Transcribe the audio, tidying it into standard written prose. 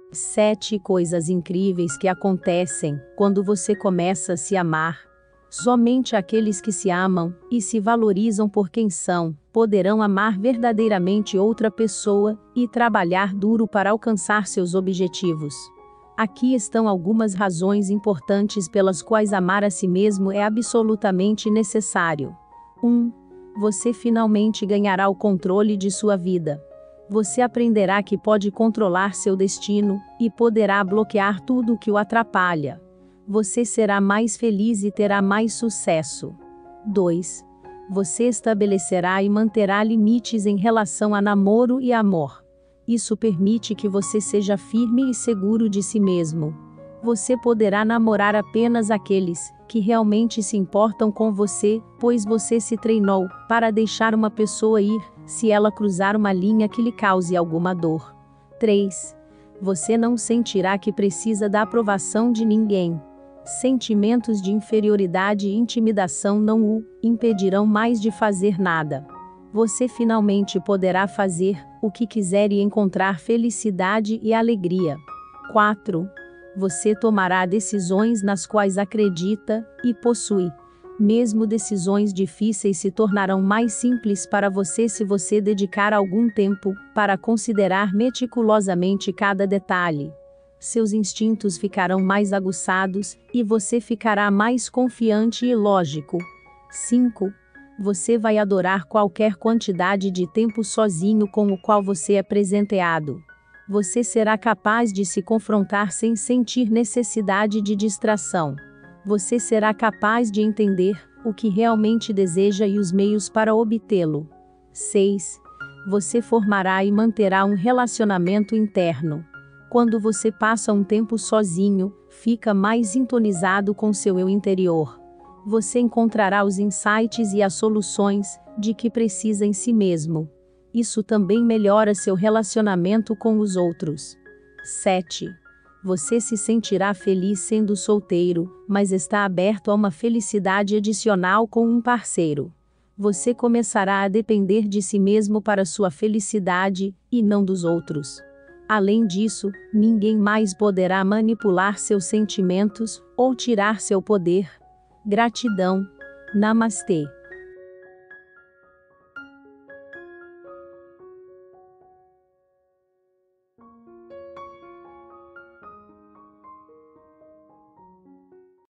7 coisas incríveis que acontecem quando você começa a se amar. Somente aqueles que se amam e se valorizam por quem são, poderão amar verdadeiramente outra pessoa e trabalhar duro para alcançar seus objetivos. Aqui estão algumas razões importantes pelas quais amar a si mesmo é absolutamente necessário. 1. Você finalmente ganhará o controle de sua vida. Você aprenderá que pode controlar seu destino e poderá bloquear tudo o que o atrapalha. Você será mais feliz e terá mais sucesso. 2. Você estabelecerá e manterá limites em relação a namoro e amor. Isso permite que você seja firme e seguro de si mesmo. Você poderá namorar apenas aqueles que realmente se importam com você, pois você se treinou para deixar uma pessoa ir, se ela cruzar uma linha que lhe cause alguma dor. 3. Você não sentirá que precisa da aprovação de ninguém. Sentimentos de inferioridade e intimidação não o impedirão mais de fazer nada. Você finalmente poderá fazer o que quiser e encontrar felicidade e alegria. 4. Você tomará decisões nas quais acredita e possui. Mesmo decisões difíceis se tornarão mais simples para você se você dedicar algum tempo para considerar meticulosamente cada detalhe. Seus instintos ficarão mais aguçados e você ficará mais confiante e lógico. 5. Você vai adorar qualquer quantidade de tempo sozinho com o qual você é presenteado. Você será capaz de se confrontar sem sentir necessidade de distração. Você será capaz de entender o que realmente deseja e os meios para obtê-lo. 6. Você formará e manterá um relacionamento interno. Quando você passa um tempo sozinho, fica mais sintonizado com seu eu interior. Você encontrará os insights e as soluções de que precisa em si mesmo. Isso também melhora seu relacionamento com os outros. 7. Você se sentirá feliz sendo solteiro, mas está aberto a uma felicidade adicional com um parceiro. Você começará a depender de si mesmo para sua felicidade, e não dos outros. Além disso, ninguém mais poderá manipular seus sentimentos ou tirar seu poder. Gratidão. Namastê.